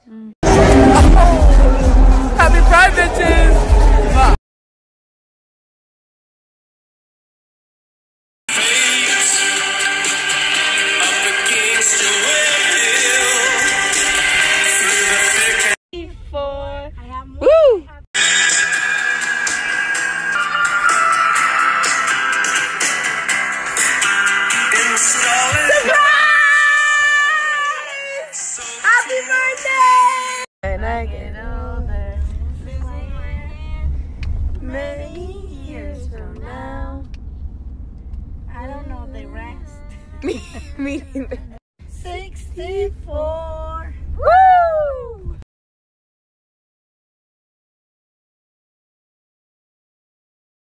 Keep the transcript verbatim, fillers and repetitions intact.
Mm. Happy Pride, bitches! Woo! Happy birthday! And I get older, many years from now. I don't know the rest. Me, me neither. sixty-four.